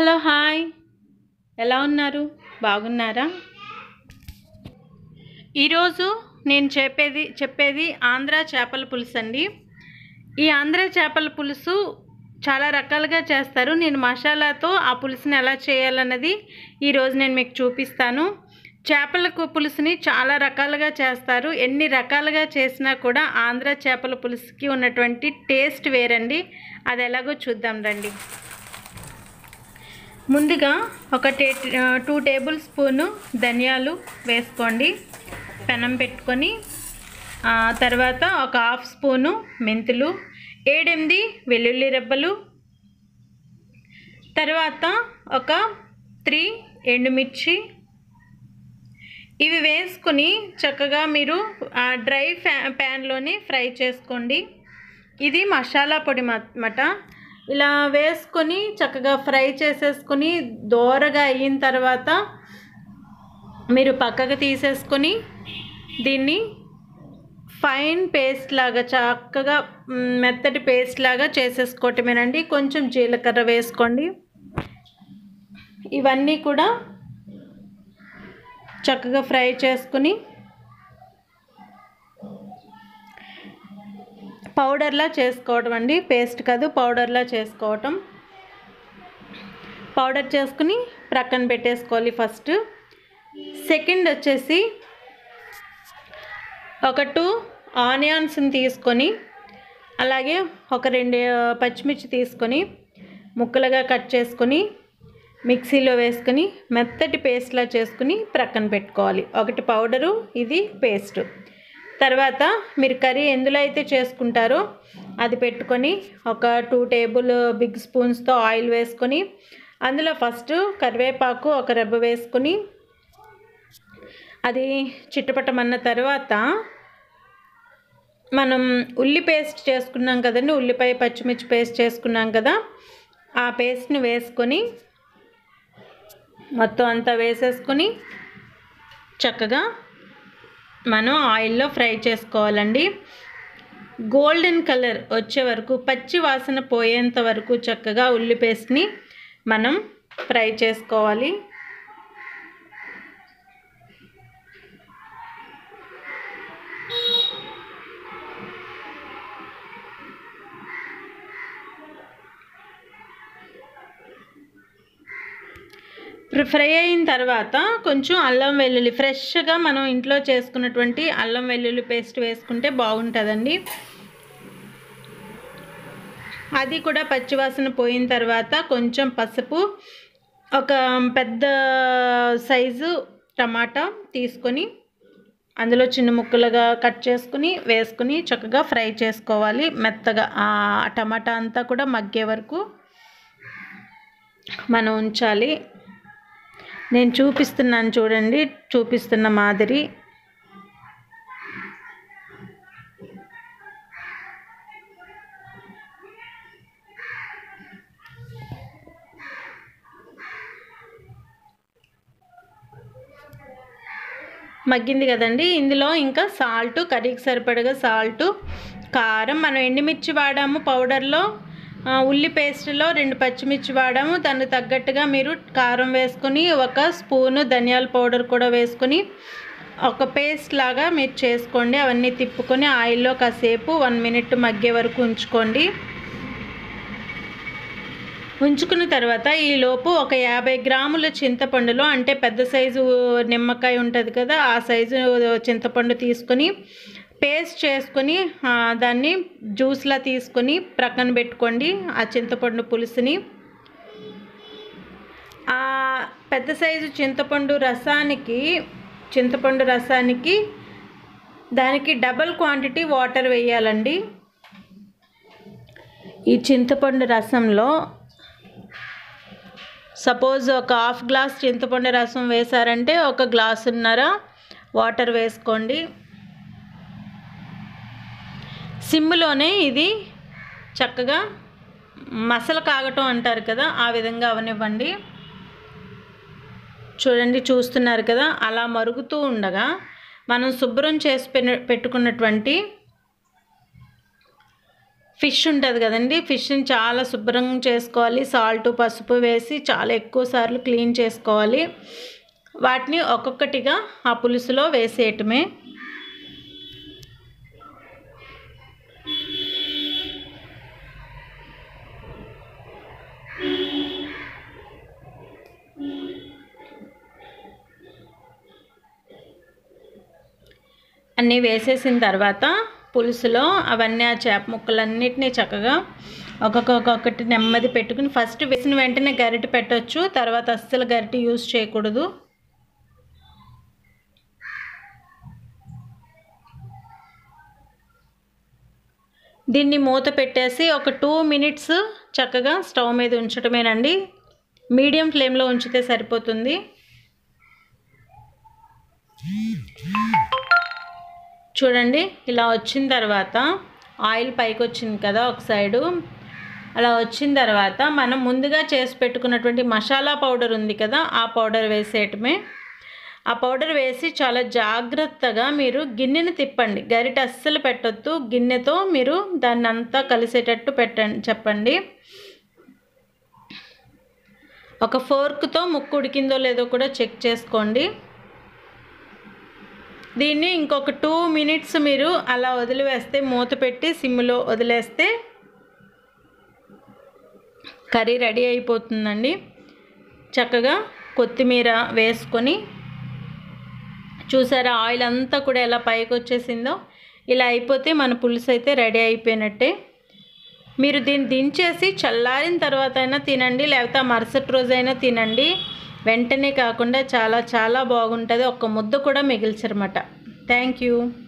Hello hi, ఎలా ఉన్నారు? బాగున్నారా? ఈరోజు నేను చెప్పేది ఆంధ్ర చేపల పులుసు అండి. ఈ ఆంధ్ర చేపల పులుసు చాలా రకాలుగా చేస్తారు. నేను మసాలాతో ఆ పులుసుని ఎలా చేయాలన్నది ఈరోజు నేను మీకు చూపిస్తాను. చేపల పులుసుని చాలా రకాలుగా చేస్తారు. ఎన్ని రకాలుగా చేసినా కూడా ఆంధ్ర చేపల పులుసుకి ఉన్నటువంటి టేస్ట్ వేరండి. అది ఎలాగో చూద్దాం రండి. ముందుగా ఒక 2 టేబుల్ స్పూను ధనియాలు వేసుకోండి. పెనం పెట్టుకొని తర్వాత ఒక 1/2 స్పూను మెంతులు, 7-8 వెల్లుల్లి రెబ్బలు, తర్వాత ఒక 3 ఎండుమిర్చి, ఇవి వేసుకొని చక్కగా మీరు డ్రై ప్యాన్లోనే ఫ్రై చేసుకోండి. ఇది మసాలా పొడి అన్నమాట. ఇలా వేసుకొని చక్కగా ఫ్రై చేసేసుకొని దోరగా అయిన తర్వాత మీరు పక్కకు తీసేసుకొని దీన్ని ఫైన్ పేస్ట్ లాగా చక్కగా మెత్తటి పేస్ట్ లాగా చేసేసుకోవటమేనండి. కొంచెం జీలకర్ర వేసుకోండి. ఇవన్నీ కూడా చక్కగా ఫ్రై చేసుకుని పౌడర్లా చేసుకోవటం అండి, పేస్ట్ కాదు, పౌడర్లా చేసుకోవటం. పౌడర్ చేసుకుని ప్రక్కన పెట్టేసుకోవాలి ఫస్ట్. సెకండ్ వచ్చేసి ఒక 2 ఆనియన్స్ని తీసుకొని, అలాగే ఒక 2 పచ్చిమిర్చి తీసుకొని ముక్కలుగా కట్ చేసుకొని మిక్సీలో వేసుకొని మెత్తటి పేస్ట్లా చేసుకుని ప్రక్కన పెట్టుకోవాలి. ఒకటి పౌడరు, ఇది పేస్ట్. తర్వాత మీరు కర్రీ ఎందులో అయితే చేసుకుంటారో అది పెట్టుకొని ఒక 2 టేబుల్ బిగ్ స్పూన్స్తో ఆయిల్ వేసుకొని అందులో ఫస్ట్ కరివేపాకు ఒక రెబ్బ వేసుకొని అది చిట్టపట్టమన్న తర్వాత మనం ఉల్లి పేస్ట్ చేసుకున్నాం కదండి, ఉల్లిపాయ పచ్చిమిర్చి పేస్ట్ చేసుకున్నాం కదా, ఆ పేస్ట్ని వేసుకొని మొత్తం అంతా వేసేసుకొని చక్కగా మనం ఆయిల్లో ఫ్రై చేసుకోవాలండి. గోల్డెన్ కలర్ వచ్చే వరకు, పచ్చి వాసన పోయేంత వరకు చక్కగా ఉల్లి పేస్ట్ని మనం ఫ్రై చేసుకోవాలి. ఫ్రై అయిన తర్వాత కొంచెం అల్లం వెల్లుల్లి, ఫ్రెష్గా మనం ఇంట్లో చేసుకున్నటువంటి అల్లం వెల్లుల్లి పేస్ట్ వేసుకుంటే బాగుంటుందండి. అది కూడా పచ్చివాసన పోయిన తర్వాత కొంచెం పసుపు, ఒక పెద్ద సైజు టమాటా తీసుకొని అందులో చిన్న ముక్కలుగా కట్ చేసుకుని వేసుకుని చక్కగా ఫ్రై చేసుకోవాలి. మెత్తగా ఆ టమాటా అంతా కూడా మగ్గే వరకు మనం ఉంచాలి. నేను చూపిస్తున్నాను చూడండి, చూపిస్తున్న మాదిరి. మగ్గింది కదండి. ఇందులో ఇంకా సాల్ట్, కర్రీకి సరిపడగా సాల్టు, కారం, మనం ఎండుమిర్చి వాడాము పౌడర్లో, ఉల్లి పేస్ట్లో 2 పచ్చిమిర్చి వాడాము, దానికి తగ్గట్టుగా మీరు కారం వేసుకొని 1 స్పూను ధనియాల పౌడర్ కూడా వేసుకొని ఒక పేస్ట్ లాగా మీరు చేసుకోండి. అవన్నీ తిప్పుకొని ఆయిల్లో కాసేపు 1 మినిట్ మగ్గే వరకు ఉంచుకోండి. ఉంచుకున్న తర్వాత ఈలోపు ఒక 50 గ్రాముల చింతపండులో, అంటే పెద్ద సైజు నిమ్మకాయ ఉంటుంది కదా, ఆ సైజు చింతపండు తీసుకొని పేస్ట్ చేసుకొని దాన్ని జ్యూస్లా తీసుకొని ప్రక్కన పెట్టుకోండి. ఆ చింతపండు పులుసుని ఆ పెద్ద సైజు చింతపండు రసానికి దానికి డబల్ క్వాంటిటీ వాటర్ వేయాలండి. ఈ చింతపండు రసంలో సపోజ్ ఒక 1/2 గ్లాస్ చింతపండు రసం వేశారంటే 1 గ్లాసున్నర వాటర్ వేసుకోండి. సిమ్లోనే ఇది చక్కగా మసల కాగటం అంటారు కదా, ఆ విధంగా అవనివ్వండి. చూడండి, చూస్తున్నారు కదా, అలా మరుగుతూ ఉండగా మనం శుభ్రం చేసి పెట్టుకున్నటువంటి ఫిష్ ఉంటుంది కదండి, ఫిష్ని చాలా శుభ్రం చేసుకోవాలి. సాల్ట్ పసుపు వేసి చాలా ఎక్కువ సార్లు క్లీన్ చేసుకోవాలి. వాటిని ఒక్కొక్కటిగా ఆ పులుసులో వేసేయటమే. అన్నీ వేసేసిన తర్వాత పులుసులో అవన్నీ ఆ చేప ముక్కలన్నిటినీ చక్కగా ఒక్కొక్కటి నెమ్మది పెట్టుకుని, ఫస్ట్ వేసిన వెంటనే గరిటె పెట్టవచ్చు, తర్వాత అస్సలు గరిటె యూజ్ చేయకూడదు. దీన్ని మూత పెట్టేసి ఒక 2 మినిట్స్ చక్కగా స్టవ్ మీద ఉంచటమేనండి. మీడియం ఫ్లేమ్లో ఉంచితే సరిపోతుంది. చూడండి, ఇలా వచ్చిన తర్వాత ఆయిల్ పైకి వచ్చింది కదా ఒక సైడు. అలా వచ్చిన తర్వాత మనం ముందుగా చేసి పెట్టుకున్నటువంటి మసాలా పౌడర్ ఉంది కదా, ఆ పౌడర్ వేసేయటమే. ఆ పౌడర్ వేసి చాలా జాగ్రత్తగా మీరు గిన్నెని తిప్పండి. గరిట అస్సలు పెట్టొద్దు. గిన్నెతో మీరు దాన్ని అంతా కలిసేటట్టు చెప్పండి. ఒక ఫోర్క్తో ముక్కు ఉడికిందో లేదో కూడా చెక్ చేసుకోండి. దీన్ని ఇంకొక 2 మినిట్స్ మీరు అలా వదిలివేస్తే, మూత పెట్టి సిమ్లో వదిలేస్తే కర్రీ రెడీ అయిపోతుందండి. చక్కగా కొత్తిమీర వేసుకొని, చూసారా ఆయిల్ అంతా కూడా ఎలా పైకి వచ్చేసిందో. ఇలా అయిపోతే మన పులుసు అయితే రెడీ అయిపోయినట్టే. మీరు దీన్ని దించేసి చల్లారిన తర్వాత అయినా తినండి, లేకపోతే మరుసటి రోజైనా తినండి. వెంటనే కాకుండా చాలా చాలా బాగుంటుంది. ఒక్క ముద్ద కూడా మిగిల్చరన్నమాట. Thank you.